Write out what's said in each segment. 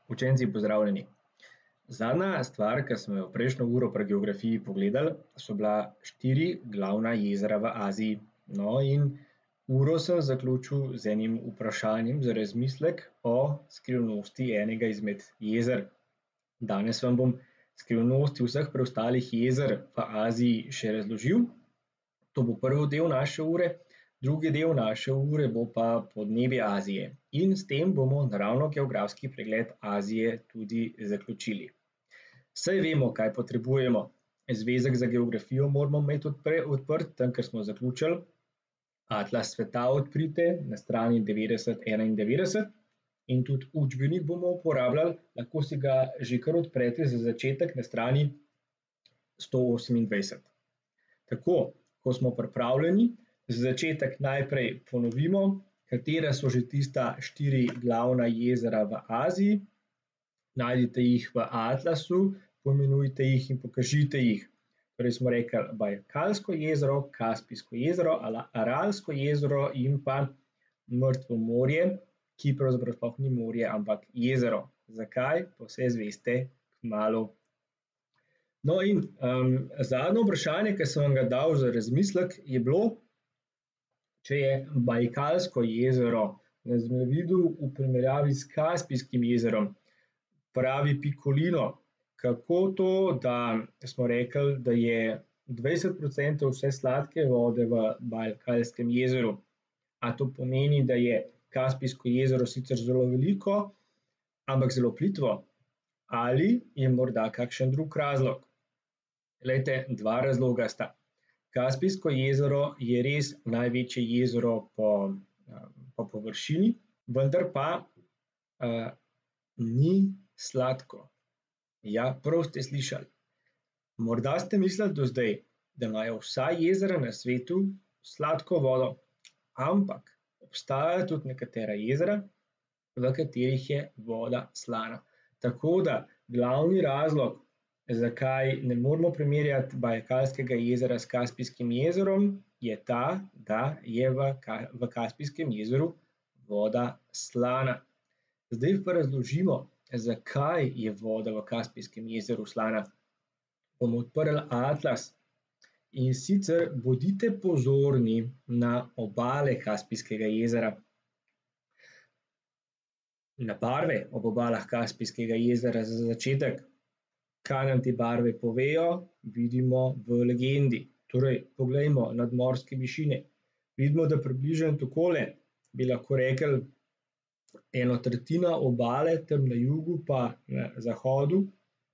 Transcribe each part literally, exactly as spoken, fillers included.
Učenci, pozdravljeni. Zadnja stvar, ki smo jo prejšnjo uro pri geografiji pogledali, so bila štiri glavna jezera v Aziji. No, in uro sem zaključil z enim vprašanjem za razmislek o skrivnosti enega izmed jezer. Danes vam bom skrivnosti vseh preostalih jezer v Aziji še razložil. To bo prvi del naše ure. Drugi del naše ure bo pa podnebje Azije in s tem bomo naravno-geografski pregled Azije tudi zaključili. Saj vemo, kaj potrebujemo. Zvezek za geografijo moramo imeti odprt, tam, kjer smo zaključili. Atlas sveta odprite na strani devetdeset enaindevetdeset in tudi učbenik bomo uporabljali, lahko si ga že kar odprete za začetek na strani sto osemindvajset. Tako, ko smo pripravljeni, za začetek najprej ponovimo, katera so že tista štiri glavna jezera v Aziji. Najdite jih v atlasu, poimenujte jih in pokažite jih. Torej smo rekli Bajkalsko jezero, Kaspijsko jezero, Aralsko jezero in pa Mrtvo morje, ki pravzaprav sploh ni morje, ampak jezero. Zakaj? Pa vse zveste kmalu. No in um, zadnje vprašanje, ki sem vam ga dal za razmislek, je bilo, če je Bajkalsko jezero na zemljevidu v primerjavi s Kaspijskim jezerom, pravi Pikolino, kako to, da smo rekli, da je dvajset procentov vse sladke vode v Bajkalskem jezeru. A to pomeni, da je Kaspijsko jezero sicer zelo veliko, ampak zelo plitvo? Ali je morda kakšen drug razlog? Glejte, dva razloga sta. Kaspijsko jezero je res največje jezero po, po površini, vendar pa uh, ni sladko. Ja, prav ste slišali. Morda ste mislili do zdaj, da imajo vsa jezera na svetu sladko vodo, ampak obstajajo tudi nekatera jezera, v katerih je voda slana. Tako da glavni razlog, zakaj ne moremo primerjati Bajkalskega jezera s Kaspijskim jezerom, je ta, da je v, v Kaspijskem jezeru voda slana. Zdaj pa razložimo, zakaj je voda v Kaspijskem jezeru slana. Bomo odprli atlas in sicer bodite pozorni na obale Kaspijskega jezera. Na barve ob obalah Kaspijskega jezera za začetek. Kaj nam te barve povejo, vidimo v legendi. Torej, poglejmo nadmorske višine. Vidimo, da približno takole bi lahko rekli eno tretjina obale, tam na jugu pa na zahodu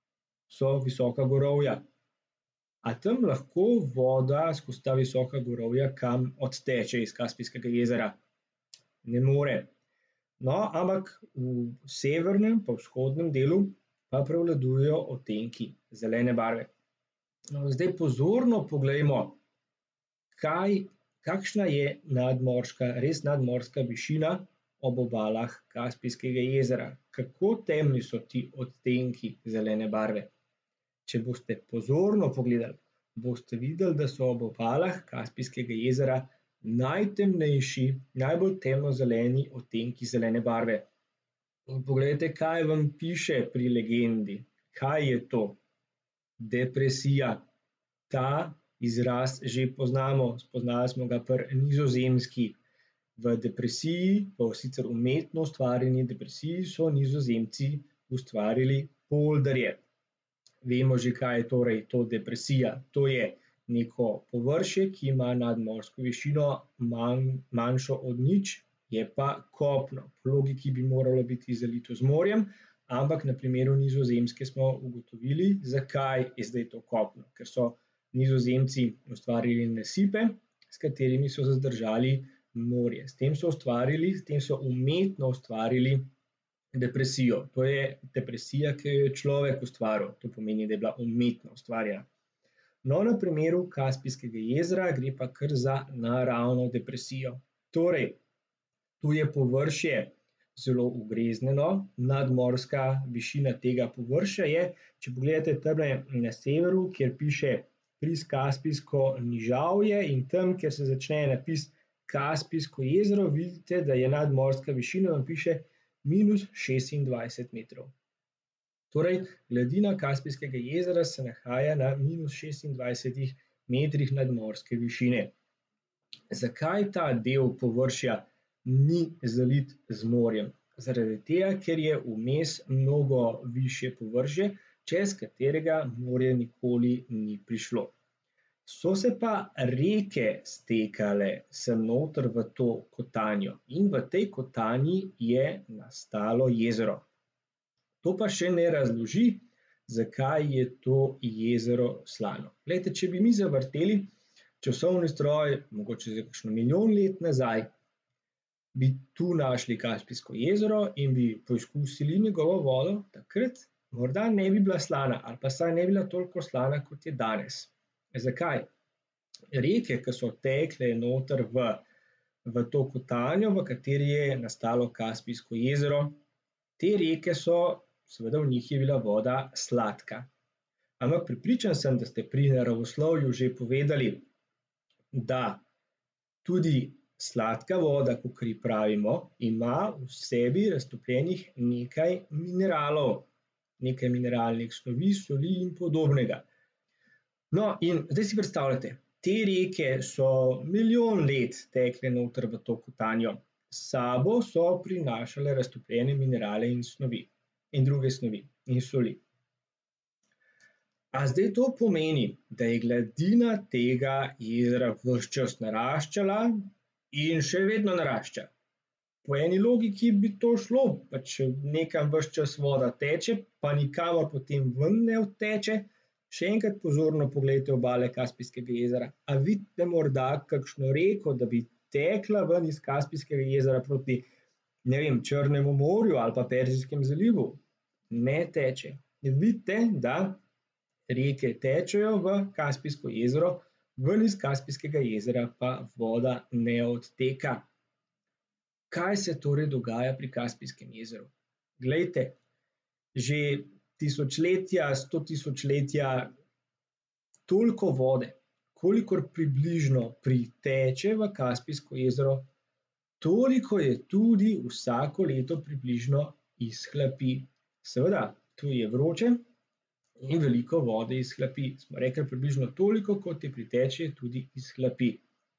so visoka gorovja. A tam lahko voda skozi ta visoka gorovja kam odteče iz Kaspijskega jezera? Ne more. No, ampak v severnem pa vzhodnem delu pa prevladujejo odtenki zelene barve. No, zdaj pozorno poglejmo, kaj, kakšna je nadmorska, res nadmorska višina ob obalah Kaspijskega jezera. Kako temni so ti odtenki zelene barve? Če boste pozorno pogledali, boste videli, da so ob obalah Kaspijskega jezera najtemnejši, najbolj temnozeleni odtenki zelene barve. In poglejte, kaj vam piše pri legendi. Kaj je to? Depresija. Ta izraz že poznamo, spoznali smo ga pri Nizozemski. V depresiji, po sicer umetno ustvarjeni depresiji, so Nizozemci ustvarili polderje. Vemo že, kaj je torej to depresija. To je neko površje, ki ima nadmorsko višino manj, manjšo od nič, je pa kopno. Po logiki bi moralo biti zalito z morjem, ampak na primeru Nizozemske smo ugotovili, zakaj je zdaj to kopno. Ker so Nizozemci ustvarili nasipe, s katerimi so zadržali morje. S tem so ustvarili, s tem so umetno ustvarili depresijo. To je depresija, ki jo je človek ustvaril. To pomeni, da je bila umetno ustvarjena. No, na primeru Kaspijskega jezera gre pa kar za naravno depresijo. Torej, tu je površje zelo ugrezneno, nadmorska višina tega površja je, če pogledate tamle na severu, kjer piše Pris Kaspijsko nižavje in tam, kjer se začne napis Kaspijsko jezero, vidite, da je nadmorska višina, vam piše minus šestindvajset metrov. Torej, gladina Kaspijskega jezera se nahaja na minus šestindvajsetih metrih nadmorske višine. Zakaj ta del površja ni zalit z morjem? Zaradi tega, ker je vmes mnogo višje površje, čez katerega morje nikoli ni prišlo. So se pa reke stekale sem noter v to kotanjo in v tej kotanji je nastalo jezero. To pa še ne razloži, zakaj je to jezero slano. Glejte, če bi mi zavrteli časovni stroj, mogoče za kakšno milijon let nazaj, bi tu našli Kaspijsko jezero in bi poizkusili njegovo vodo, takrat morda ne bi bila slana ali pa saj ne bi bila toliko slana, kot je danes. Zakaj? Reke, ki so tekle noter v, v to kotanjo, v kateri je nastalo Kaspijsko jezero, te reke so, seveda v njih je bila voda sladka. Ampak prepričan sem, da ste pri naravoslovju že povedali, da tudi sladka voda, kakor ji pravimo, ima v sebi raztopljenih nekaj mineralov, nekaj mineralnih snovi, soli in podobnega. No, in zdaj si predstavljate, te reke so milijon let tekle noter v to kotanjo. S sabo so prinašale raztopljene minerale in snovi in druge snovi in soli. A zdaj to pomeni, da je gladina tega jezera ves čas naraščala in še vedno narašča? Po eni logiki bi to šlo, pa če nekam ves čas voda teče, pa nikamor potem ven ne odteče. Še enkrat pozorno poglejte obale Kaspijskega jezera. A vidite morda kakšno reko, da bi tekla ven iz Kaspijskega jezera proti, ne vem, Črnemu morju ali pa Perzijskemu zalivu? Ne teče. Vidite, da reke tečejo v Kaspijsko jezero, ven iz Kaspijskega jezera pa voda ne odteka. Kaj se torej dogaja pri Kaspijskem jezeru? Glejte, že tisočletja, sto tisočletja, toliko vode, kolikor približno priteče v Kaspijsko jezero, toliko je tudi vsako leto približno izhlapi. Seveda, tu je vroče in veliko vode izhlapi. Smo rekli približno toliko, kot je priteče, tudi izhlapi.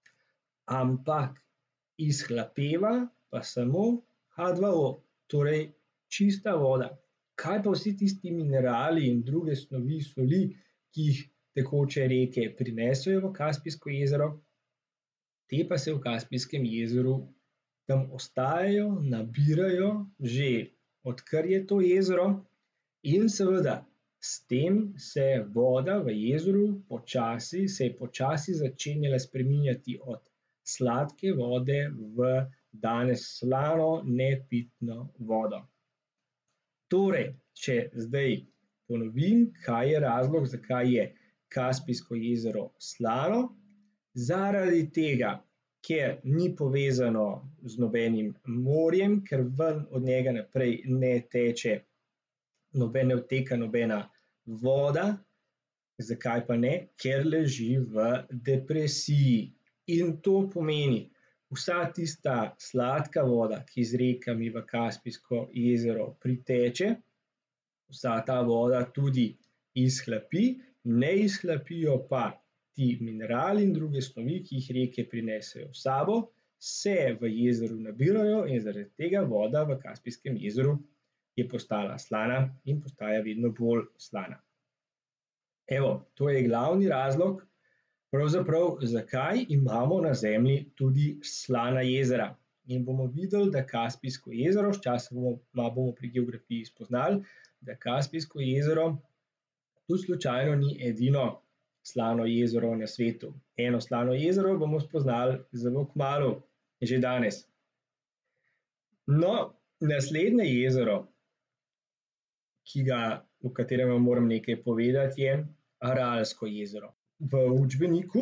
Ampak izhlapeva pa samo ha dva o, torej čista voda. Kaj pa vsi tisti minerali in druge snovi, soli, ki jih tekoče reke prinesejo v Kaspijsko jezero? Te pa se v Kaspijskem jezeru tam ostajajo, nabirajo že odkar je to jezero in seveda s tem se voda v jezeru počasi, se je počasi začenjala spreminjati od sladke vode v danes slano, nepitno vodo. Torej, če zdaj ponovim, kaj je razlog, zakaj je Kaspijsko jezero slano, zaradi tega, ker ni povezano z nobenim morjem, ker ven od njega naprej ne teče, noben ne odteka nobena voda. Zakaj pa ne? Ker leži v depresiji. In to pomeni, vsa tista sladka voda, ki z rekami v Kaspijsko jezero priteče, vsa ta voda tudi izhlapi, ne izhlapijo pa ti minerali in druge snovi, ki jih reke prinesejo s sabo, se v jezeru nabirajo in zaradi tega voda v Kaspijskem jezeru je postala slana in postaja vedno bolj slana. Evo, to je glavni razlog, pravzaprav, zakaj imamo na Zemlji tudi slana jezera. In bomo videli, da Kaspijsko jezero, sčasoma bomo pri geografiji spoznali, da Kaspijsko jezero tudi slučajno ni edino slano jezero na svetu. Eno slano jezero bomo spoznali zelo kmalu, že danes. No, naslednje jezero, ki ga, o katerem vam moram nekaj povedati, je Aralsko jezero. V učbeniku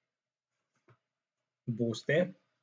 boste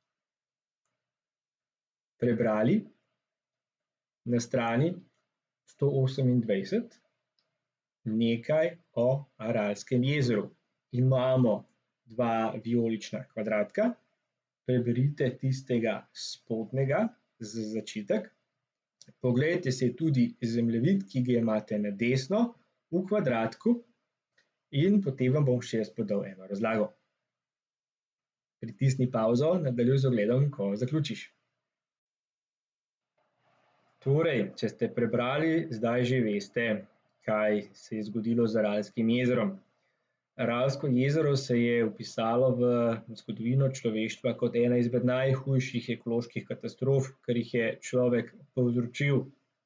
prebrali na strani sto osemindvajset nekaj o Aralskem jezeru. Imamo dva vijolična kvadratka, preberite tistega spodnjega za začetek Poglejte si tudi zemljevid, ki ga imate na desno v kvadratku, in potem vam bom še jaz podal eno razlago. Pritisni pavzo, nadaljuj z ogledom, ko zaključiš. Torej, če ste prebrali, zdaj že veste, kaj se je zgodilo z Aralskim jezerom. Aralsko jezero se je vpisalo v zgodovino človeštva kot ena izmed najhujših ekoloških katastrof, kar jih je človek povzročil.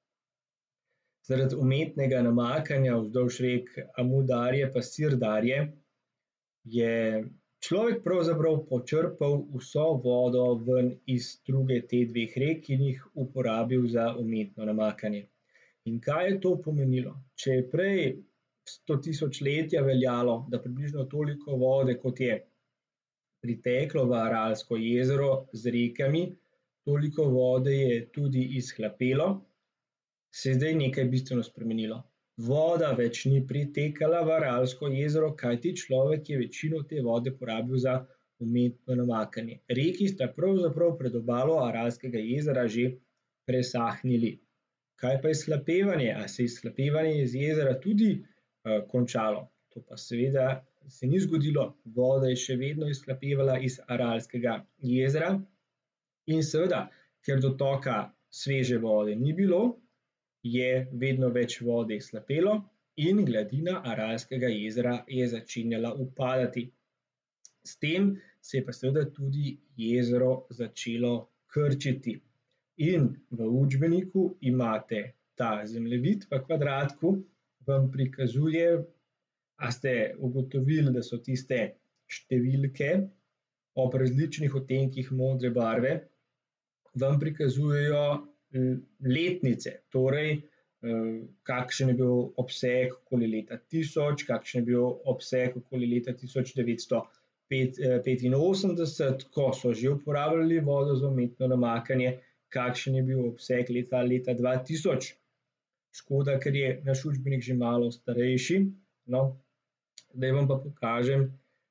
Zaradi umetnega namakanja vzdolž rek Amu Darje pa Sir Darje je človek pravzaprav počrpal vso vodo ven iz struge te dveh rek in jih uporabil za umetno namakanje. In kaj je to pomenilo? Če je prej sto tisočletja veljalo, da približno toliko vode, kot je priteklo v Aralsko jezero z rekami, toliko vode je tudi izhlapelo, se je zdaj nekaj bistveno spremenilo. Voda več ni pritekala v Aralsko jezero, kajti človek je večino te vode porabil za umetno namakanje. Reki sta pravzaprav pred obalo Aralskega jezera že presahnili. Kaj pa izhlapevanje? A se je izhlapevanje iz jezera tudi uh, končalo? To pa seveda se ni zgodilo. Voda je še vedno izhlapevala iz Aralskega jezera in seveda, ker dotoka sveže vode ni bilo, je vedno več vode izhlapelo in gladina Aralskega jezera je začenjala upadati. S tem se je pa seveda tudi jezero začelo krčiti. In v učbeniku imate ta zemljevid v kvadratku, vam prikazuje, a ste ugotovili, da so tiste številke ob različnih odtenkih modre barve, vam prikazujejo letnice, torej kakšen je bil obseg okoli leta tisoč, kakšen je bil obseg okoli leta tisoč devetsto petinosemdeset, ko so že uporabljali vodo za umetno namakanje, kakšen je bil obseg leta, leta dva tisoč. Škoda, ker je naš učbenik že malo starejši. No, zdaj vam pa pokažem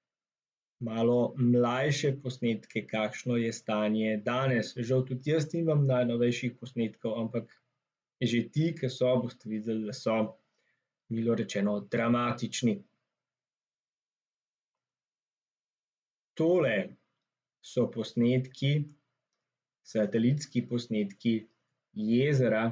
malo mlajše posnetke, kakšno je stanje danes. Žal tudi jaz nimam najnovejših posnetkov, ampak že ti, ki so, boste videli, da so, milo rečeno, dramatični. Tole so posnetki, satelitski posnetki jezera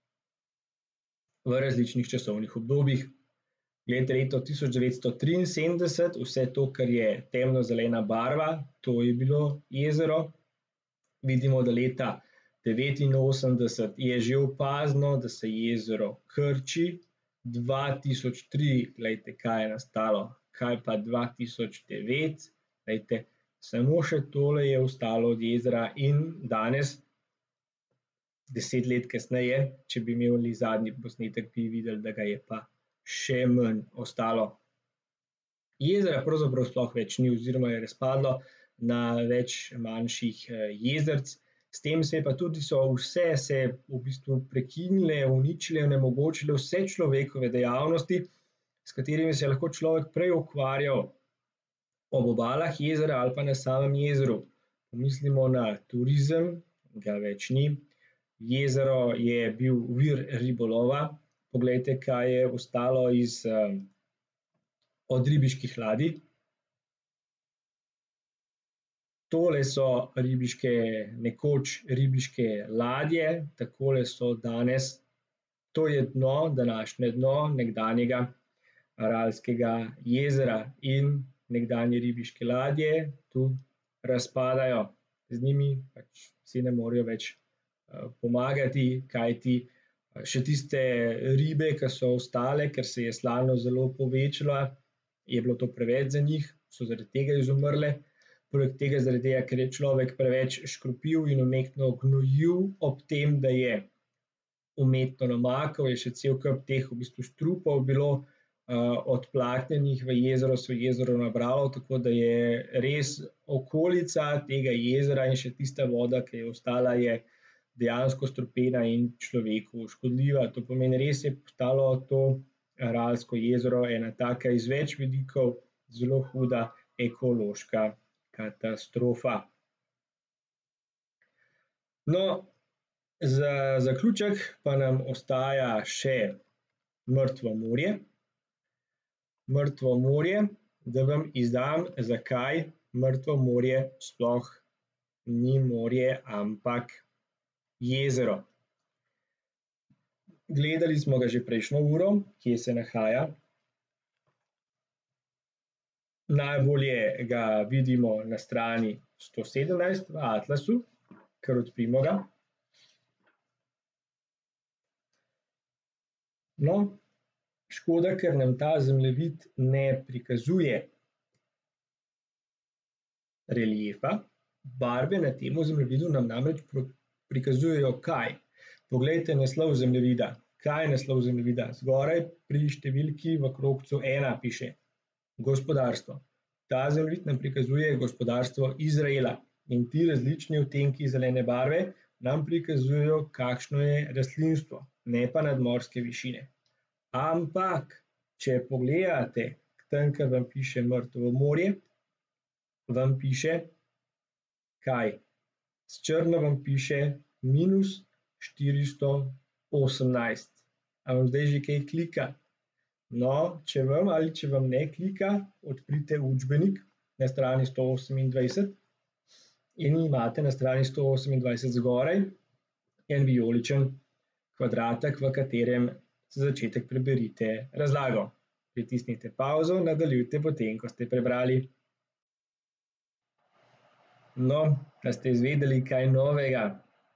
v različnih časovnih obdobjih. Glejte, leto tisoč devetsto triinsedemdeset, vse to, kar je temnozelena barva, to je bilo jezero. Vidimo, da leta devetinosemdeset je že opazno, da se jezero krči. dva tisoč tri, glejte, kaj je nastalo, kaj pa dva tisoč devet, glejte, samo še tole je ostalo od jezera in danes, deset let kasneje, če bi imeli zadnji posnetek, bi videli, da ga je pa še manj ostalo. Jezera pravzaprav sploh več ni oziroma je razpadlo na več manjših jezerc. S tem se je pa tudi so vse se v bistvu prekinile, uničile, onemogočile vse človekove dejavnosti, s katerimi se je lahko človek prej ukvarjal ob obalah jezera ali pa na samem jezeru. Pomislimo na turizem, ga več ni. Jezero je bil vir ribolova. Poglejte, kaj je ostalo iz, od ribiških ladij. Tole so ribiške, nekoč ribiške ladje, takole so danes. To je dno, današnje dno nekdanjega Aralskega jezera in nekdanje ribiške ladje tu razpadajo. Z njimi pač si ne morejo več pomagati, kajti še tiste ribe, ki so ostale, ker se je slalnost zelo povečala, je bilo to preveč za njih, so zaradi tega izumrle. Poleg tega zaradi tega, ker je človek preveč škropil in umetno gnojil, ob tem, da je umetno namakal, je še cel kup teh v bistvu strupov bilo odplaknjenih v jezero, se je jezero nabralo, tako da je res okolica tega jezera in še tista voda, ki je ostala, je dejansko strupena in človeku škodljiva. To pomeni, res je postalo to Aralsko jezero ena taka iz več vidikov zelo huda ekološka katastrofa. No, Za zaključek pa nam ostaja še Mrtvo morje. Mrtvo morje, da vam izdam, zakaj Mrtvo morje sploh ni morje, ampak jezero. Gledali smo ga že prejšnjo uro, kje se nahaja. Najbolje ga vidimo na strani sto sedemnajst v atlasu, kar odprimo ga. No, škoda, ker nam ta zemljevid ne prikazuje reliefa. Barve na tem zemljevidu nam namreč prikazujejo kaj? Poglejte naslov zemljevida. Kaj je naslov zemljevida? Zgoraj pri številki v krogcu ena piše gospodarstvo. Ta zemljevid nam prikazuje gospodarstvo Izraela in ti različni odtenki zelene barve nam prikazujejo, kakšno je rastlinstvo, ne pa nadmorske višine. Ampak, če pogledate tam, kjer vam piše Mrtvo morje, vam piše kaj? S črno vam piše minus štiristo osemnajst. A vam zdaj že kaj klika? No, če vam ali če vam ne klika, odprite učbenik na strani sto osemindvajset in imate na strani sto osemindvajset zgoraj en vijoličen kvadratek, v katerem za začetek preberite razlago. Pritisnite pavzo, nadaljujte potem, ko ste prebrali. No, a ste izvedeli kaj novega?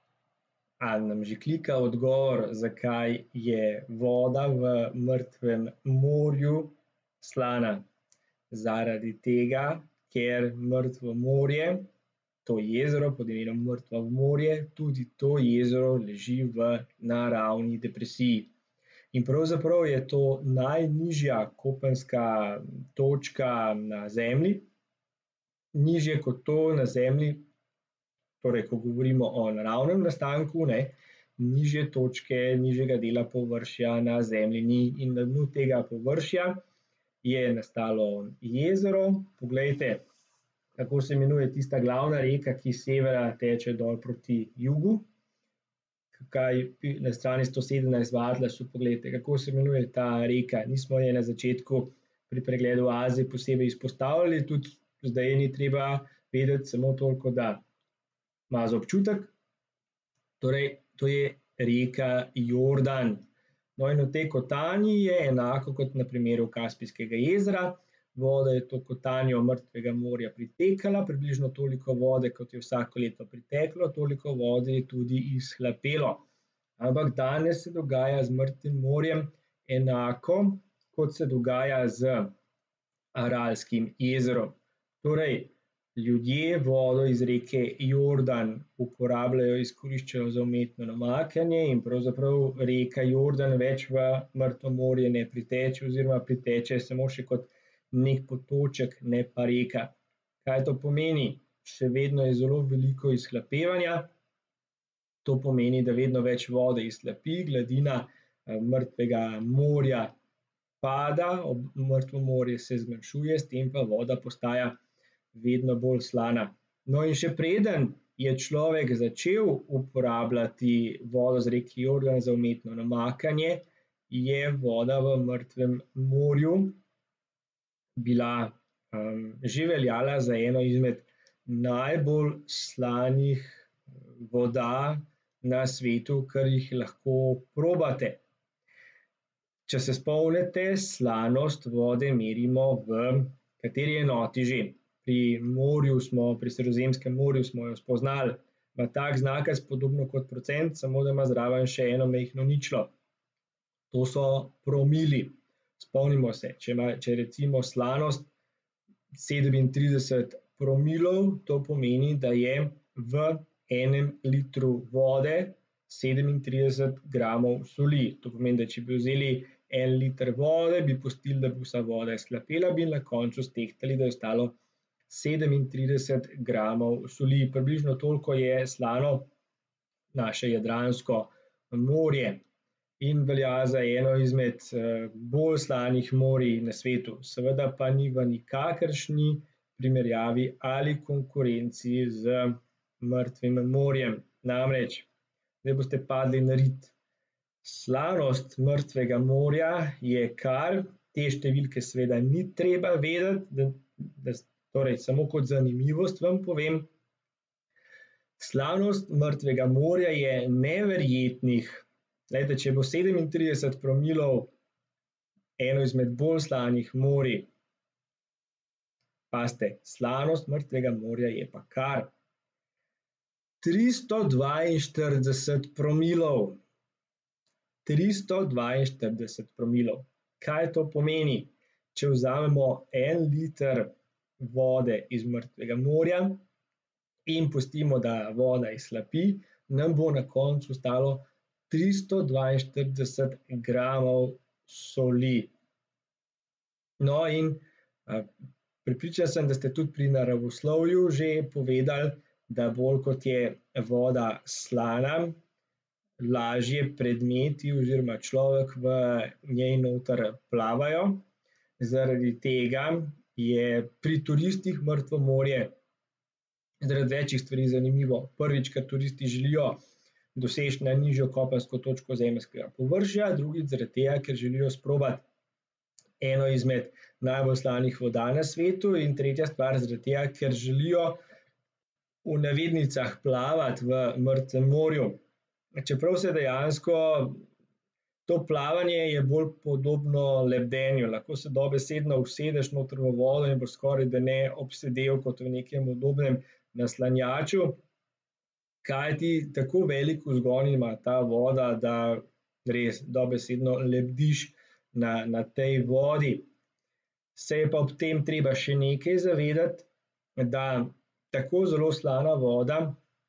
Ali nam že klika odgovor, zakaj je voda v Mrtvem morju slana? Zaradi tega, ker Mrtvo morje, to jezero pod imenom Mrtvo morje, tudi to jezero leži v naravni depresiji. In pravzaprav je to najnižja kopenska točka na Zemlji. Nižje kot to na Zemlji, torej ko govorimo o naravnem nastanku, ne, nižje točke, nižjega dela površja na Zemlji ni. In na dnu tega površja je nastalo jezero. Poglejte, kako se imenuje tista glavna reka, ki s severa teče dol proti jugu. Kaj na strani sto sedemnajst v atlasu, poglejte, kako se imenuje ta reka. Nismo je na začetku pri pregledu Azije posebej izpostavljali, tudi zdaj ni treba vedeti, samo toliko, da ima za občutek. Torej, to je reka Jordan. No, in v tej kotanji je enako kot na primeru Kaspijskega jezera. Voda je to kotanjo Mrtvega morja pritekala, približno toliko vode, kot je vsako leto priteklo, toliko vode je tudi izhlapelo. Ampak danes se dogaja z Mrtvim morjem enako, kot se dogaja z Aralskim jezerom. Torej, ljudje vodo iz reke Jordan uporabljajo, izkoriščajo za umetno namakanje in pravzaprav reka Jordan več v Mrtvo morje ne priteče oziroma priteče samo še kot nek potoček, ne pa reka. Kaj to pomeni? Še vedno je zelo veliko izhlapevanja. To pomeni, da vedno več vode izhlapi, gladina Mrtvega morja pada, Mrtvo morje se zmanjšuje, s tem pa voda postaja vedno bolj slana. No, in še preden je človek začel uporabljati vodo z reke Jordan za umetno namakanje, je voda v Mrtvem morju bila um, že veljala za eno izmed najbolj slanih voda na svetu, kar jih lahko probate. Če se spomnite, slanost vode merimo v kateri enoti že. Pri morju smo, pri Sredozemskem morju smo jo spoznali. Ima tak znakec, podobno kot procent, samo da ima zraven še eno majhno ničlo. To so promili. Spomnimo se, če ima, če recimo slanost sedemintrideset promilov, to pomeni, da je v enem litru vode sedemintrideset gramov soli. To pomeni, da če bi vzeli en liter vode, bi pustili, da bi vsa voda izhlapela, bi na koncu stehtali, da je ostalo sedemintrideset gramov soli. Približno toliko je slano naše Jadransko morje in velja za eno izmed bolj slanih morij na svetu. Seveda pa ni v nikakršni primerjavi ali konkurenci z Mrtvim morjem. Namreč Zdaj boste padli na rit. Slanost mrtvega morja je kar, te številke seveda ni treba vedeti, da, da, torej samo kot zanimivost vam povem. Slanost mrtvega morja je neverjetnih, glejte, če bo sedemintrideset promilov eno izmed bolj slanih morij, pazite, slanost mrtvega morja je pa kar tristo dvainštirideset promilov. tristo dvainštirideset promilov. Kaj to pomeni? Če vzamemo en liter vode iz mrtvega morja in pustimo, da voda izhlapi, nam bo na koncu ostalo tristo dvainštirideset gramov soli. No, in prepričan sem, da ste tudi pri naravoslovju že povedali, da bolj kot je voda slana, lažje predmeti oziroma človek v njej noter plavajo. Zaradi tega je pri turistih Mrtvo morje zaradi večjih stvari zanimivo. Prvič, ker turisti želijo doseči najnižjo kopensko točko zemeljskega površja, drugič zaradi tega, ker želijo sprobati eno izmed najbolj slanih voda na svetu, in tretja stvar zaradi tega, ker želijo v navednicah plavati v Mrtvem morju. Čeprav se dejansko to plavanje je bolj podobno lebdenju, lahko se dobesedno usedeš noter v vodo in boš skorajda ne obsedel kot v nekem udobnem naslanjaču, kajti tako velik vzgon ima ta voda, da res dobesedno lebdiš na, na tej vodi. Se je pa ob tem treba še nekaj zavedati, da tako zelo slana voda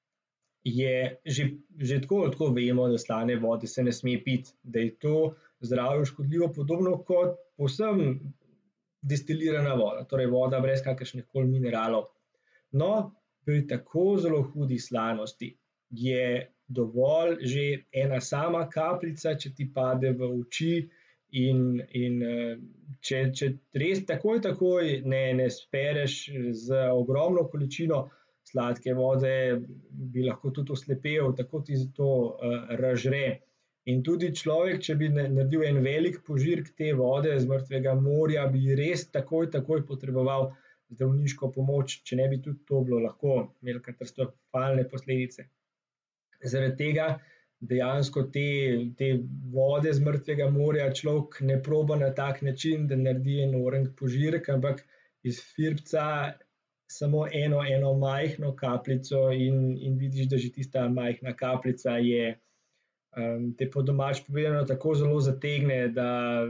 je, že, že tako ali tako vemo, da slane vode se ne sme piti, da je to zdravju škodljivo, podobno kot povsem destilirana voda, torej voda brez kakršnih koli mineralov. No, pri tako zelo hudi slanosti je dovolj že ena sama kapljica, če ti pade v oči, in, in če, če res takoj takoj ne, ne spereš z ogromno količino sladke vode, bi lahko tudi oslepel, tako ti to uh, razžre. In tudi človek, če bi naredil en velik požirek te vode z Mrtvega morja, bi res takoj takoj potreboval zdravniško pomoč, če ne bi tudi to bilo lahko imelo katastrofalne posledice. Zaradi tega dejansko te, te vode z Mrtvega morja človek ne proba na tak način, da naredi en oreng požirek, ampak iz firbca samo eno, eno majhno kapljico in, in vidiš, da že tista majhna kapljica je, um, te po domač povedano tako zelo zategne, da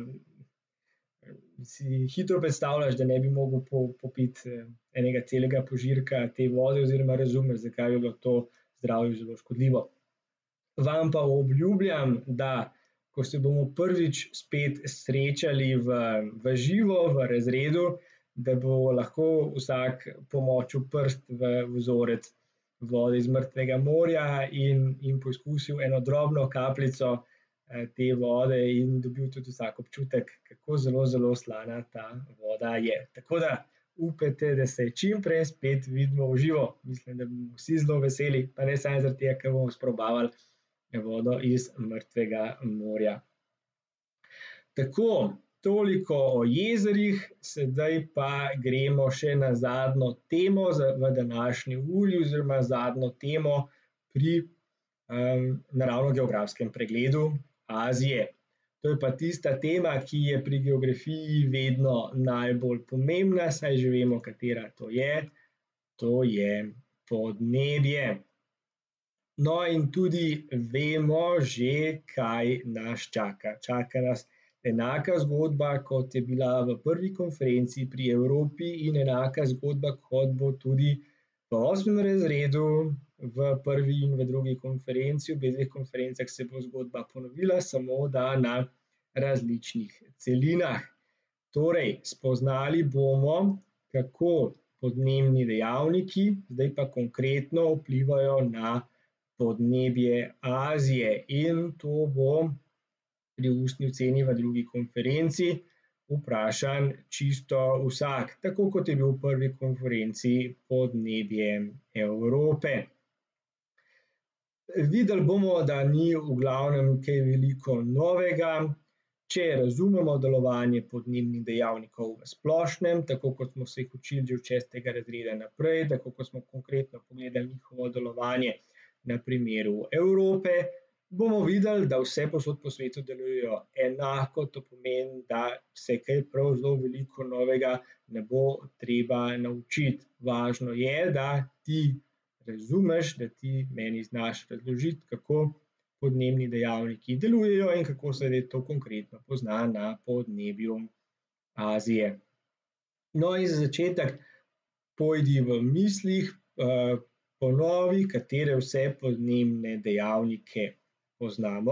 si hitro predstavljaš, da ne bi mogel po, popiti enega celega požirka te vode oziroma razumeš, zakaj bi bilo to zdravju zelo škodljivo. Vam pa obljubljam, da ko se bomo prvič spet srečali v, v živo, v razredu, da bo lahko vsak pomočil prst v vzorec vode iz Mrtvega morja in, in poizkusil eno drobno kapljico te vode in dobil tudi vsak občutek, kako zelo, zelo slana ta voda je. Tako da upajte, da se čim prej spet vidimo v živo. Mislim, da bomo vsi zelo veseli, pa ne samo zaradi tega, ker bomo sprobavali vodo iz Mrtvega morja. Tako, toliko o jezerih, sedaj pa gremo še na zadnjo temo v današnji uri oziroma zadnjo temo pri um, naravno-geografskem pregledu Azije. To je pa tista tema, ki je pri geografiji vedno najbolj pomembna, saj že vemo, katera to je. To je podnebje. No, in tudi vemo že, kaj nas čaka. Čaka nas enaka zgodba, kot je bila v prvi konferenci pri Evropi, in enaka zgodba, kot bo tudi v osmem razredu, v prvi in v drugi konferenci. V obeh dveh konferencah se bo zgodba ponovila, samo da na različnih celinah. Torej, spoznali bomo, kako podnebni dejavniki zdaj pa konkretno vplivajo na podnebje Azije, in to bo pri ustni oceni v drugi konferenci vprašan čisto vsak, tako kot je bil v prvi konferenci podnebje Evrope. Videli bomo, da ni v glavnem kaj veliko novega. Če razumemo delovanje podnebnih dejavnikov v splošnem, tako kot smo se jih učili že od šestega razreda naprej, tako kot smo konkretno pogledali njihovo delovanje na primeru Evrope, bomo videli, da vsepovsod po svetu delujejo enako. To pomeni, da se kaj prav zelo veliko novega ne bo treba naučiti. Važno je, da ti razumeš, da ti meni znaš razložiti, kako podnebni dejavniki delujejo in kako se to konkretno pozna na podnebju Azije. No, in za začetek pojdi v mislih, ponovi, katere vse podnebne dejavnike poznamo.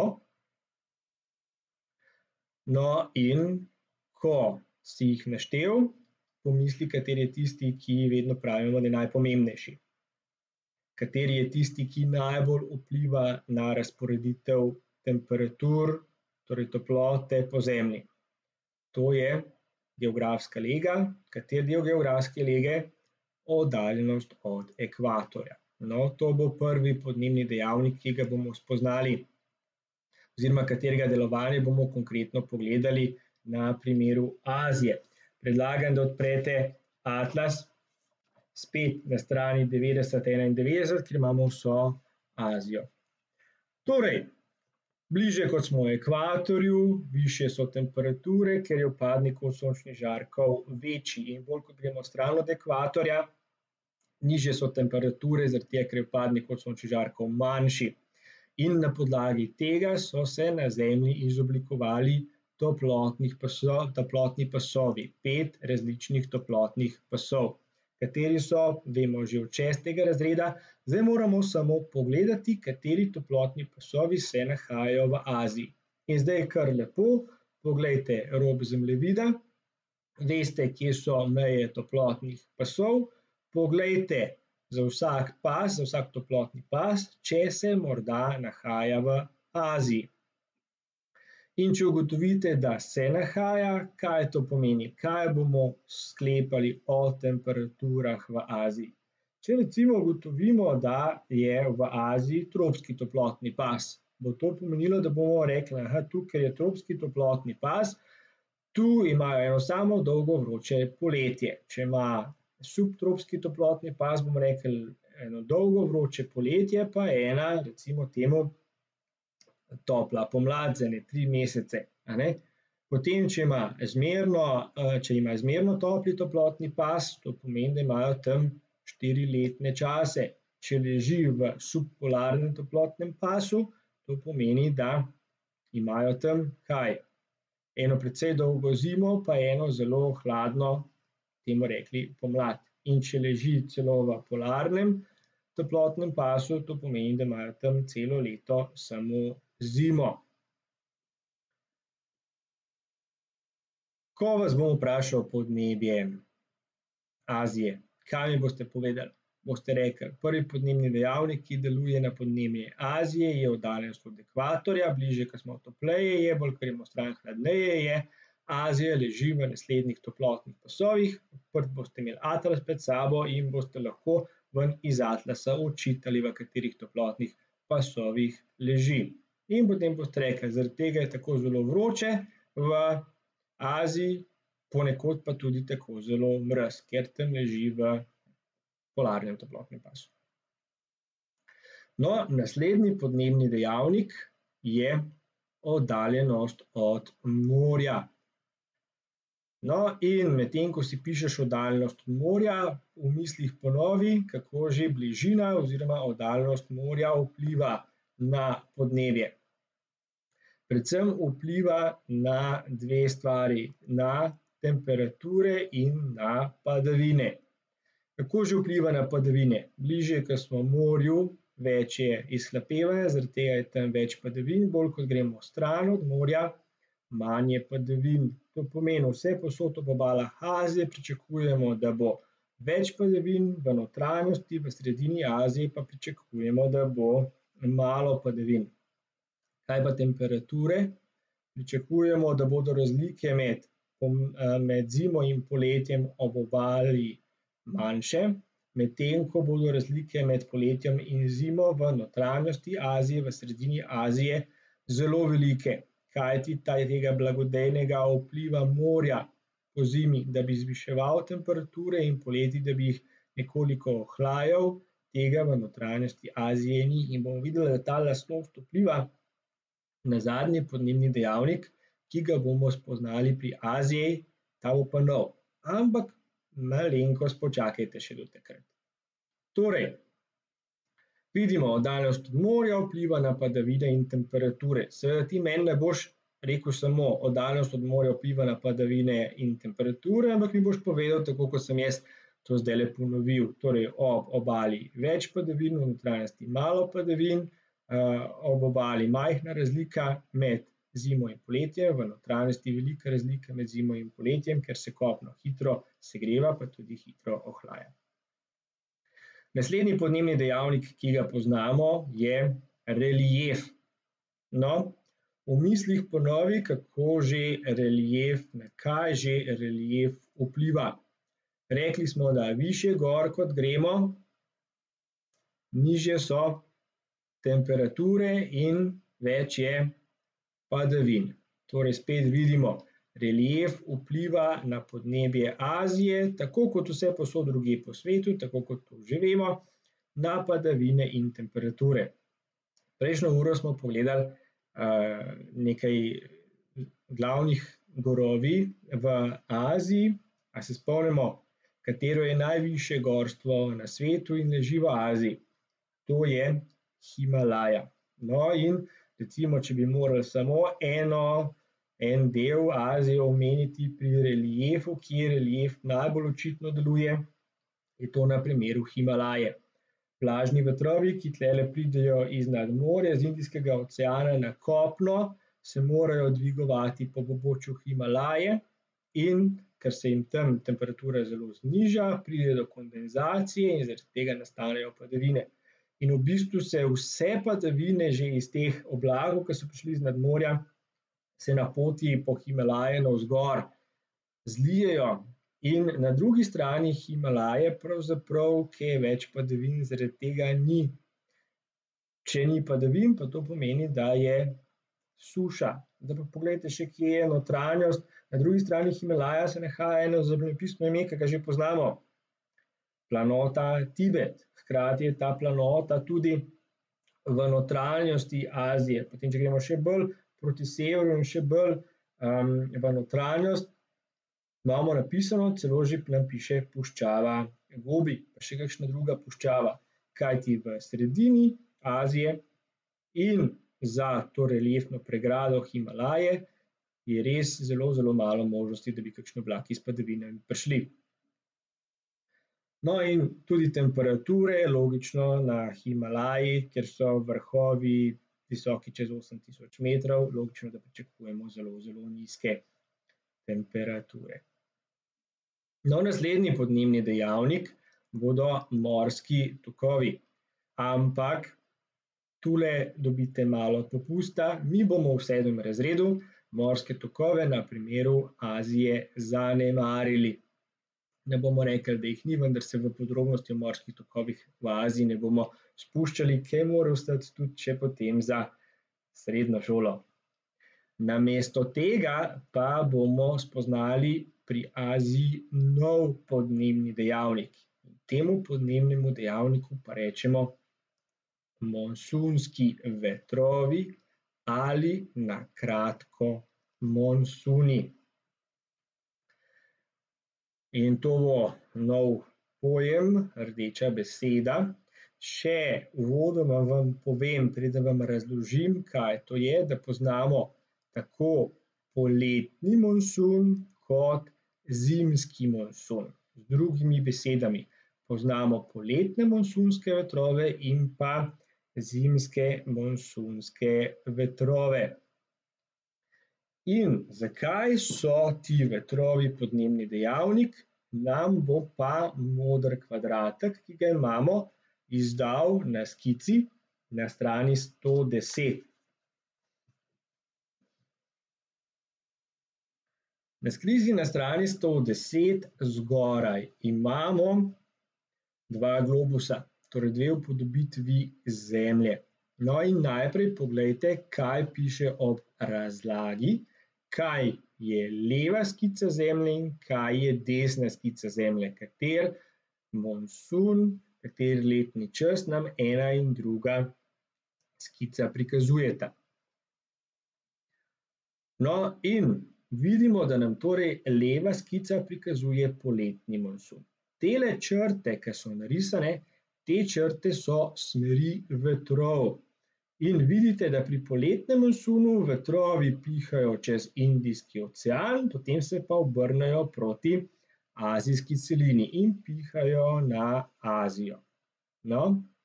No, in ko si jih naštel, pomisli, kateri je tisti, ki vedno pravimo, da je najpomembnejši. Kateri je tisti, ki najbolj vpliva na razporeditev temperatur, torej toplote po Zemlji. To je geografska lega. Kateri del geografske lege? Oddaljenost od ekvatorja. No, to bo prvi podnebni dejavnik, ki ga bomo spoznali, oziroma katerega delovanje bomo konkretno pogledali na primeru Azije. Predlagam, da odprete atlas, spet na strani devetdeset enaindevetdeset, kjer imamo vso Azijo. Torej, bliže kot smo ekvatorju, višje so temperature, ker je vpadnikov sončnih žarkov večji, in bolj kot gremo stran od ekvatorja, nižje so temperature, zaradi tega, ker je vpadnikov sončnih žarkov manjši. In na podlagi tega so se na Zemlji izoblikovali toplotni pasovi, pet različnih toplotnih pasov. Kateri so, vemo že od šestega razreda, zdaj moramo samo pogledati, kateri toplotni pasovi se nahajajo v Aziji. In zdaj kar lepo, poglejte rob zemljevida, veste, kje so meje toplotnih pasov, poglejte za vsak pas, za vsak toplotni pas, če se morda nahaja v Aziji. In če ugotovite, da se nahaja, kaj to pomeni? Kaj bomo sklepali o temperaturah v Aziji? Če recimo ugotovimo, da je v Aziji tropski toplotni pas, bo to pomenilo, da bomo rekli, aha, tukaj je tropski toplotni pas, tu imajo eno samo dolgo vroče poletje. Če ima subtropski toplotni pas, bomo rekli eno dolgo vroče poletje, pa ena, recimo temu, topla pomlad za ene tri mesece, a ne. Potem, če ima zmerno, če ima zmerno topli toplotni pas, to pomeni, da imajo tam štiri letne čase. Če leži v subpolarnem toplotnem pasu, to pomeni, da imajo tam kaj? Eno precej dolgo zimo, pa eno zelo hladno, temu rekli pomlad. In če leži celo v polarnem toplotnem pasu, to pomeni, da imajo tam celo leto samo zimo. Ko vas bom vprašal podnebje Azije, kaj mi boste povedali? Boste rekli, prvi podnebni dejavnik, ki deluje na podnebje Azije, je oddaljenost od ekvatorja, bližje, ko smo topleje je, bolj, ko gremo stran hladneje je. Azija leži v naslednjih toplotnih pasovih, odprt boste imeli atlas pred sabo in boste lahko ven iz atlasa očitali, v katerih toplotnih pasovih leži. In potem boste rekli, zaradi tega je tako zelo vroče v Aziji, ponekod pa tudi tako zelo mraz, ker tam leži v polarnem toplotnem pasu. No, naslednji podnebni dejavnik je oddaljenost od morja. No, in medtem, ko si pišeš oddaljenost od morja, v mislih ponovi, kako že bližina oziroma oddaljenost morja vpliva na podnebje. Predvsem vpliva na dve stvari, na temperature in na padavine. Kako že vpliva na padavine? Bližje, ko smo morju, več je izhlapevanja, zaradi tega je tam več padavin, bolj kot gremo stran od morja, manj je padavin. To pomeni, vse povsod ob obalah Azije pričakujemo, da bo več padavin, v notranjosti, v sredini Azije pa pričakujemo, da bo malo padavin. Kaj pa temperature? Pričakujemo, da bodo razlike med, med zimo in poletjem ob obali manjše, medtem ko bodo razlike med poletjem in zimo v notranjosti Azije, v sredini Azije zelo velike, kajti tega blagodejnega vpliva morja po zimi, da bi zviševal temperature, in poleti, da bi jih nekoliko ohlajal, tega v notranjosti Azije ni. In bomo videli, da ta lastnost vpliva na zadnji podnebni dejavnik, ki ga bomo spoznali pri Aziji, ta bo pa nov. Ampak malenkost počakajte še do takrat. Torej, vidimo, oddaljenost od morja vpliva na padavine in temperature. Seveda ti meni ne boš rekel samo, oddaljenost od morja vpliva na padavine in temperature, ampak mi boš povedal, tako kot sem jaz to zdajle ponovil. Torej, ob obali več padavin, v notranjosti malo padavin, ob obali majhna razlika med zimo in poletjem, v notranjosti velika razlika med zimo in poletjem, ker se kopno hitro segreva, pa tudi hitro ohlaja. Naslednji podnebni dejavnik, ki ga poznamo, je relief. No, v mislih ponovi, kako že relief, na kaj že relief vpliva. Rekli smo, da višje gor, kot gremo, nižje so temperature in več je padavin. Torej spet vidimo, relief vpliva na podnebje Azije, tako kot vse povsod drugje po svetu, tako kot to že vemo, na padavine in temperature. Prejšnjo uro smo pogledali uh, nekaj glavnih gorovij v Aziji. A se spomnimo, katero je najvišje gorstvo na svetu in leži v Aziji? To je Himalaja. No, in recimo, če bi morali samo eno, en del Azije omeniti pri reliefu, kjer relief najbolj očitno deluje, je to na primeru Himalaje. Vlažni vetrovi, ki tlele pridejo iznad morja, z Indijskega oceana na kopno, se morajo dvigovati po pobočju Himalaje, in ker se jim tam temperatura zelo zniža, pride do kondenzacije in zaradi tega nastanejo padavine. In v bistvu se vse padavine že iz teh oblakov, ki so prišli iznad morja, se na poti po Himalaji navzgor zlijejo. In na drugi strani Himalaje pravzaprav kaj več padavin zaradi tega ni. Če ni padavin, pa to pomeni, da je suša. Zdaj pa pogledajte še, kje je notranjost. Na drugi strani Himalaja se nahaja eno zemljepisno ime, ki ga že poznamo. Planota Tibet. Hkrati je ta planota tudi v notranjosti Azije. Potem, če gremo še bolj proti severu in še bolj um, v notranjost, imamo napisano, celo že nam piše puščava Gobi, pa še kakšna druga puščava. Kajti v sredini Azije in za to reliefno pregrado Himalaje je res zelo, zelo malo možnosti, da bi kakšni oblaki s padavinami prišli. No, in tudi temperature, logično na Himalaji, kjer so vrhovi visoki čez osem tisoč metrov, logično, da pričakujemo zelo, zelo nizke temperature. No, naslednji podnebni dejavnik bodo morski tokovi. Ampak tule dobite malo popusta, mi bomo v sedmem razredu morske tokove na primeru Azije zanemarili. Ne bomo rekli, da jih ni, vendar se v podrobnosti o morskih tokovih v Aziji ne bomo spuščali, kaj mora ostati tudi še potem za srednjo šolo. Namesto tega pa bomo spoznali pri Aziji nov podnebni dejavnik. Temu podnebnemu dejavniku pa rečemo monsunski vetrovi ali na kratko monsuni. In to bo nov pojem, rdeča beseda. Še uvodoma vam povem, preden vam razložim, kaj to je, da poznamo tako poletni monsun kot zimski monsun. Z drugimi besedami, poznamo poletne monsunske vetrove in pa zimske monsunske vetrove. In zakaj so ti vetrovi podnebni dejavnik, nam bo pa moder kvadratek, ki ga imamo, izdal na skici na strani sto deset. Na skici na strani sto deset zgoraj imamo dva globusa, torej dve upodobitvi Zemlje. No in najprej poglejte, kaj piše ob razlagi, kaj je leva skica Zemlje in kaj je desna skica Zemlje, kater monsun, kater letni čas nam ena in druga skica prikazujeta. No in vidimo, da nam torej leva skica prikazuje poletni monsun. Tele črte, ki so narisane, te črte so smeri vetrov. In vidite, da pri poletnem monsunu vetrovi pihajo čez Indijski ocean, potem se pa obrnejo proti azijski celini in pihajo na Azijo. No,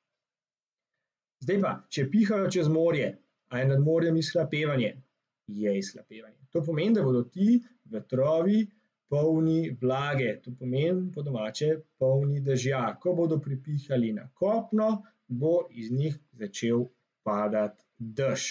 zdaj pa, če pihajo čez morje, a je nad morjem izhlapevanje? Je izhlapevanje. To pomeni, da bodo ti vetrovi polni vlage, to pomeni po domače polni dežja. Ko bodo pripihali na kopno, bo iz njih začel padati dež.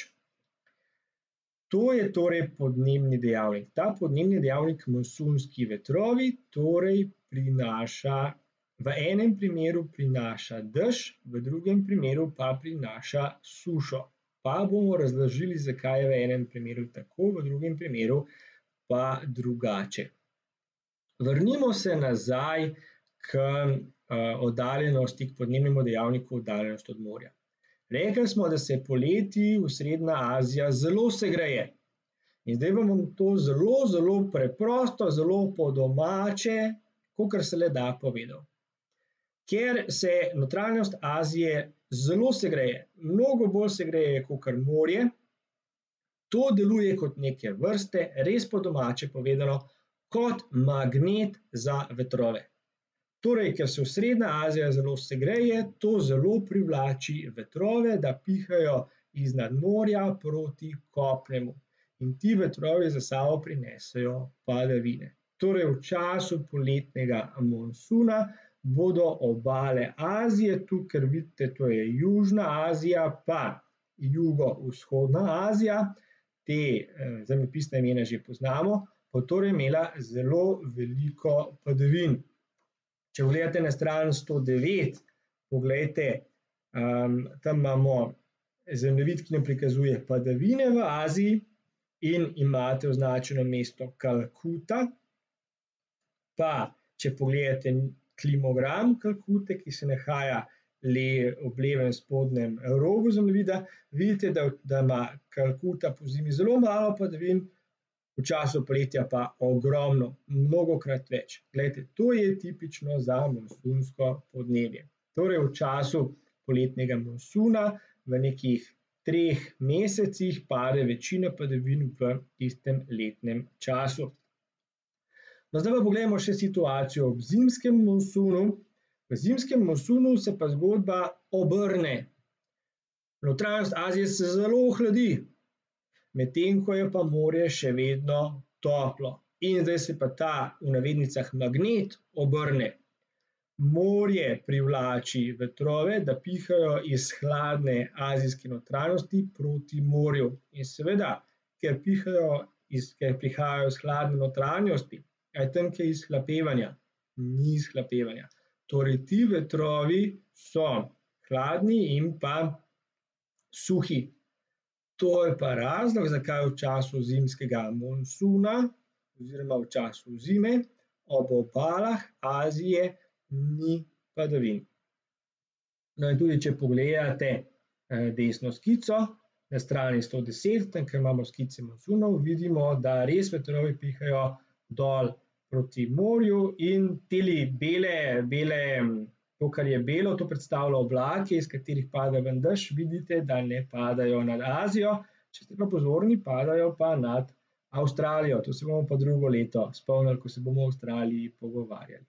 To je torej podnebni dejavnik. Ta podnebni dejavnik, monsunski vetrovi, torej prinaša, v enem primeru prinaša dež, v drugem primeru pa prinaša sušo. Pa bomo razložili, zakaj je v enem primeru tako, v drugem primeru pa drugače. Vrnimo se nazaj k oddaljenosti, k podnebnemu dejavniku oddaljenost od morja. Rekli smo, da se poleti Osrednja Azija zelo segreje. In zdaj vam bom to zelo, zelo preprosto, zelo po domače, kakor se le da povedal. Ker se notranjost Azije zelo segreje, mnogo bolj segreje kakor morje, to deluje kot neke vrste, res po domače povedano, kot magnet za vetrove. Torej, ker se Osrednja Azija zelo segreje, to zelo privlači vetrove, da pihajo iznad morja proti kopnemu. In ti vetrovi za sabo prinesejo padavine. Torej, v času poletnega monsuna bodo obale Azije, tukaj vidite, to je Južna Azija, pa Jugovzhodna Azija, te zemljepisne imena že poznamo, bo torej imela zelo veliko padavin. Če pogledate na stran sto devet, poglejte, tam imamo zemljevid, ki nam prikazuje padavine v Aziji in imate označeno mesto Kalkuta. Pa, če pogledate klimogram Kalkute, ki se nahaja ob levem spodnjem robu zemljevida, vidite, da ima Kalkuta pozimi zelo malo padavin, v času poletja pa ogromno, mnogokrat več. Glejte, to je tipično za monsunsko podnebje. Torej, v času poletnega monsuna v nekih treh mesecih pade večina padavin v istem letnem času. No, zdaj pa pogledamo še situacijo ob zimskem monsunu. V zimskem monsunu se pa zgodba obrne. Notranjost Azije se zelo ohladi, medtem ko je pa morje še vedno toplo. In zdaj se pa ta, v navednicah, magnet obrne. Morje privlači vetrove, da pihajo iz hladne azijske notranjosti proti morju. In seveda, ker pihajo iz, ker prihajajo iz hladne notranjosti, je tam kaj izhlapevanja? Ni izhlapevanja. Torej, ti vetrovi so hladni in pa suhi. To je pa razlog, zakaj v času zimskega monsuna oziroma v času zime ob obalah Azije ni padavin. No in tudi, če pogledate desno skico, na strani sto deset, tam, kjer imamo skice monsunov, vidimo, da res vetrovi pihajo dol proti morju in teli bele, bele, to, kar je belo, to predstavlja oblake, iz katerih pada ven dež, vidite, da ne padajo nad Azijo, če ste pa pozorni, padajo pa nad Avstralijo. To se bomo pa drugo leto spomnili, ko se bomo o Avstraliji pogovarjali.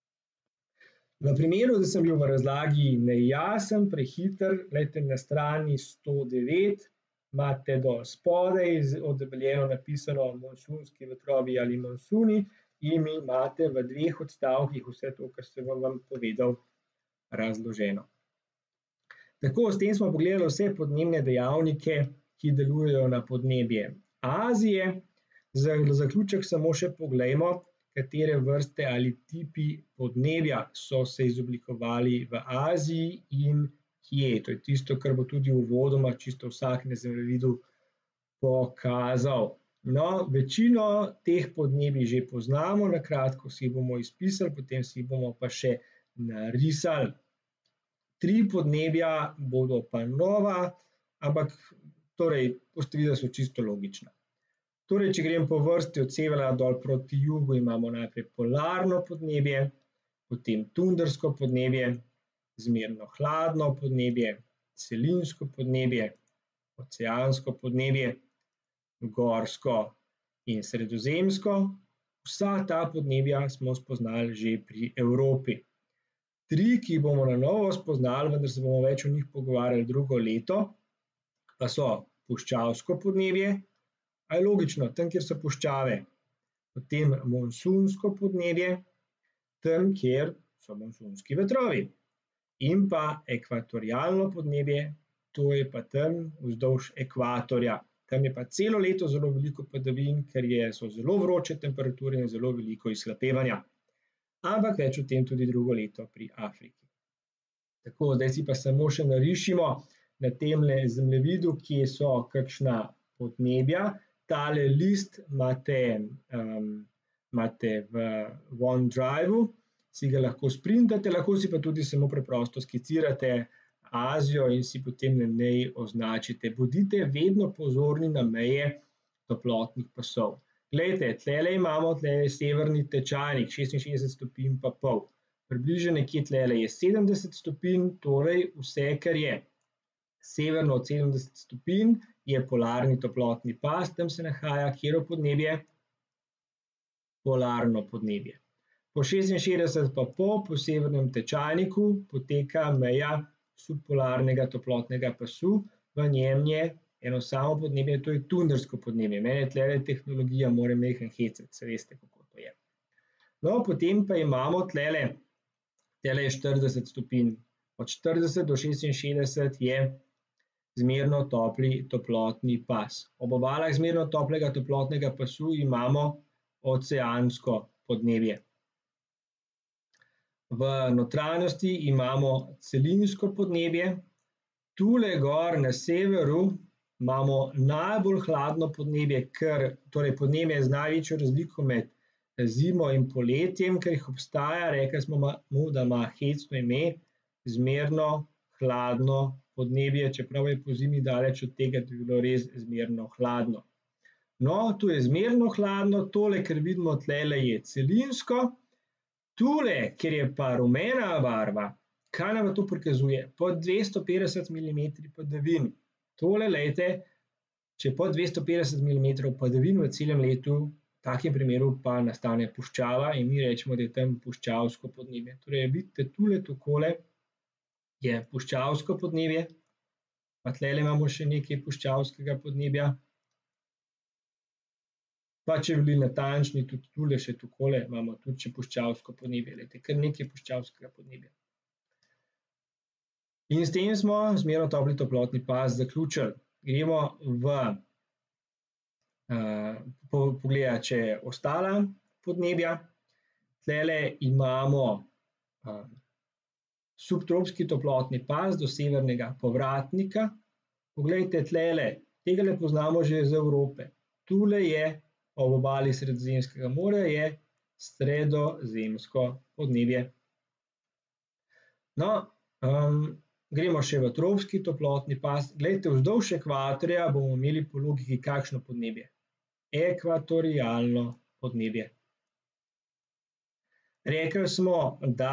V primeru, da sem bil v razlagi nejasen, prehiter, gledajte na strani sto devet, imate dol spodaj odebeljeno napisano monsunski vetrovi ali monsuni in imate v dveh odstavkih vse to, kar sem vam povedal, razloženo. Tako, s tem smo pogledali vse podnebne dejavnike, ki delujejo na podnebje Azije. Za zaključek samo še poglejmo, katere vrste ali tipi podnebja so se izoblikovali v Aziji in kje. To je tisto, kar bo tudi uvodoma čisto vsak na zemljevidu pokazal. No, večino teh podnebij že poznamo, na kratko si jih bomo izpisali, potem si jih bomo pa še narisali. Tri podnebja bodo pa nova, ampak torej boste videli, da so čisto logična. Torej, če grem po vrsti od severa dol proti jugu, imamo najprej polarno podnebje, potem tundrsko podnebje, zmerno hladno podnebje, celinsko podnebje, oceansko podnebje, gorsko in sredozemsko. Vsa ta podnebja smo spoznali že pri Evropi. Tri, ki jih bomo na novo spoznali, vendar se bomo več o njih pogovarjali drugo leto, pa so puščavsko podnebje, a je logično, tam, kjer so puščave, potem monsunsko podnebje, tam, kjer so monsunski vetrovi, in pa ekvatorialno podnebje, to je pa tam vzdolž ekvatorja. Tam je pa celo leto zelo veliko padavin, ker je, so zelo vroče temperature in zelo veliko izhlapevanja. Ampak več o tem tudi drugo leto pri Afriki. Tako, zdaj si pa samo še narišimo na temle zemljevidu, kje so kakšna podnebja. Tale list imate, um, imate v OneDriveu, si ga lahko sprintate, lahko si pa tudi samo preprosto skicirate Azijo in si potem na njej označite. Bodite vedno pozorni na meje toplotnih pasov. Glejte, tlele imamo tlele severni tečajnik, šestinšestdeset stopinj pa pol. Približno nekje tlele je sedemdeset stopinj, torej vse, kar je severno od sedemdeset stopinj, je polarni toplotni pas, tam se nahaja katero podnebje? Polarno podnebje. Po šestinšestdeset pa pol po severnem tečajniku poteka meja subpolarnega toplotnega pasu, v njem je eno samo podnebje, to je tundrsko podnebje. Mene tlele tehnologija mora nekaj hecati, se veste, kako to je. No, potem pa imamo tlele, tlele je štirideset stopinj, od štirideset do šestinšestdeset je zmerno topli toplotni pas. Ob obalah zmerno toplega toplotnega pasu imamo oceansko podnebje. V notranjosti imamo celinsko podnebje, tule gor na severu imamo najbolj hladno podnebje, ker, torej podnebje z največjo razliko med zimo in poletjem, ker jih obstaja, rekli smo mu, da ima hecno ime, zmerno hladno podnebje, čeprav je pozimi daleč od tega, da bi bilo res zmerno hladno. No, tu je zmerno hladno, tole, kar vidimo tlele, je celinsko. Tule, kjer je pa rumena barva, kaj nam to prikazuje? Pod dvesto petdeset milimetrov padavin. Tole, glejte, če pod dvesto petdeset milimetrov padavin v celem letu, v takem primeru pa nastane puščava in mi rečemo, da je tam puščavsko podnebje. Torej, vidite, tule takole je puščavsko podnebje, pa tlele imamo še nekaj puščavskega podnebja. Pa če bi bili natančni, tudi tule še takole imamo tudi še puščavsko podnebje, glejte, kar nekaj puščavskega podnebja. In s tem smo zmerno topli toplotni pas zaključili. Gremo v uh, pogledati še ostala podnebja. Tlele imamo uh, subtropski toplotni pas do severnega povratnika. Poglejte tlele, tega ne poznamo že iz Evrope. Tule je ob obali Sredozemskega morja je sredozemsko podnebje. No, um, gremo še v tropski toplotni pas. Glejte, vzdolž ekvatorja bomo imeli po logiki kakšno podnebje? Ekvatorialno podnebje. Rekli smo, da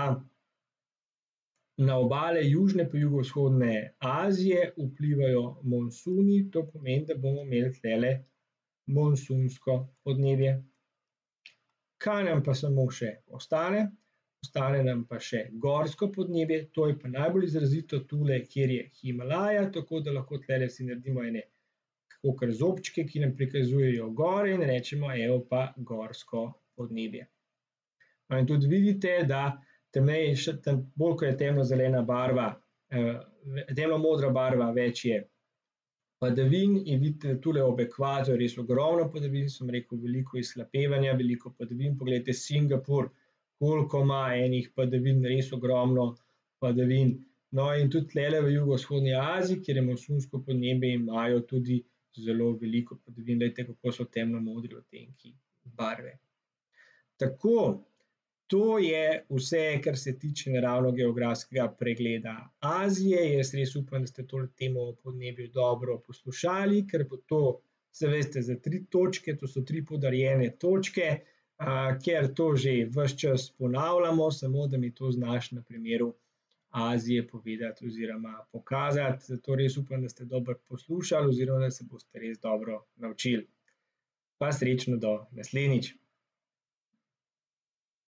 na obale južne pa jugovzhodne Azije vplivajo monsuni, to pomeni, da bomo imeli tlele monsunsko podnebje. Kaj nam pa samo še ostane? Ostane nam pa še gorsko podnebje, to je pa najbolj izrazito tule, kjer je Himalaja, tako da lahko tlele si naredimo ene kakor zobčke, ki nam prikazujejo gore in rečemo, evo pa gorsko podnebje. No, in tudi vidite, da temneje, bolj ko je temno zelena barva, temno modra barva, več je padavin in vidite tule ob ekvatorju res ogromno padavin, sem rekel, veliko izhlapevanja, veliko padavin. Poglejte Singapur, koliko ima enih padavin, res ogromno padavin. No, in tudi tlele v jugovzhodni Aziji, kjer je monsunsko podnebje, imajo tudi zelo veliko padavin. Glejte, kako so temnomodri odtenki barve. Tako, to je vse, kar se tiče naravno-geografskega pregleda Azije. Jaz res upam, da ste tole temo o podnebju dobro poslušali, ker bo to, saj veste, za tri točke, to so tri poudarjene točke, ker to že ves čas ponavljamo, samo da mi to znaš na primeru Azije povedati oziroma pokazati. Zato res upam, da ste dobro poslušali oziroma da se boste res dobro naučili. Pa srečno do naslednjič.